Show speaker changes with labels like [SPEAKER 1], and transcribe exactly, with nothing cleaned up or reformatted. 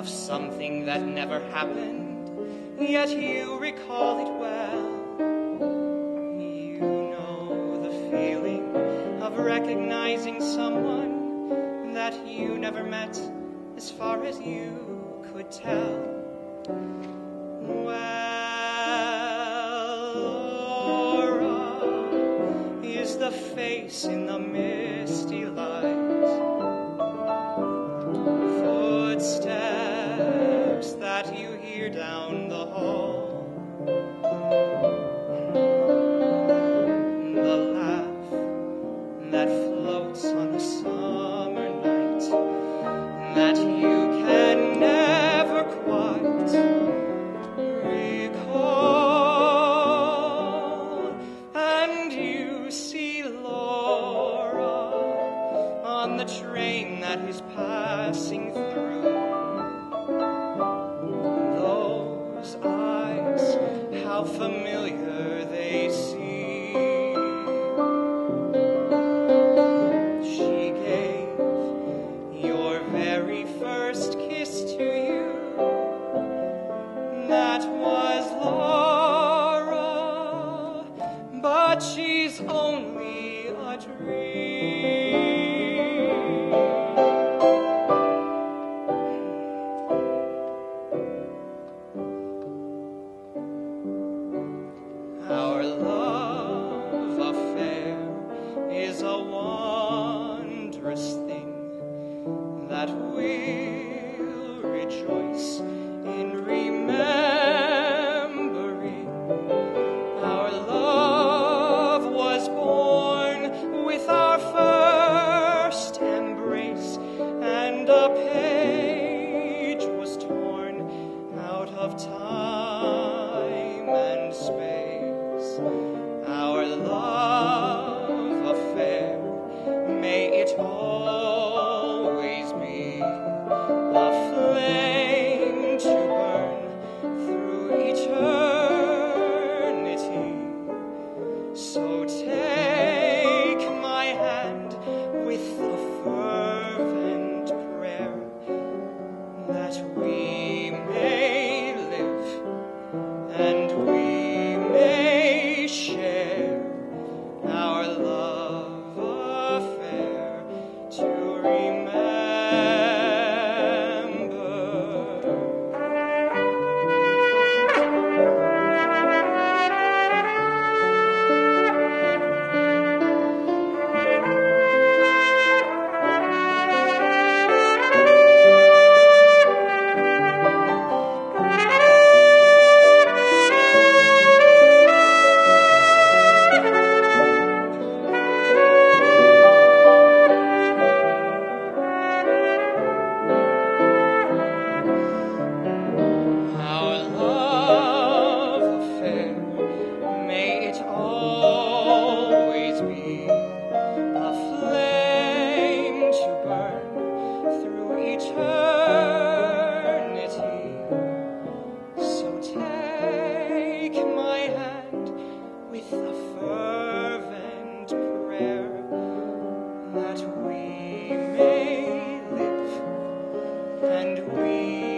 [SPEAKER 1] of something that never happened, yet you recall it well. You know the feeling of recognizing someone that you never met, as far as you could tell. Well, Laura is the face in the misty light, footsteps that you hear down the hall, the laugh that floats on a summer night that you can never quite recall. And you see Laura on the train that is passing through. Those eyes, how familiar they seem. She gave your very first kiss to you. That was Laura, but she's only a dream. Our love affair is a wondrous thing that we'll rejoice in remembering. Our love was born with our first embrace, and a page was torn out of time and space. Our love affair, may it always be a flame to burn through eternity. So take my hand with a fervent prayer that we may live and we may share our love affair to remember. Our love affair, may it always be a flame to burn through eternity. So take my hand with a fervent prayer that we may live and we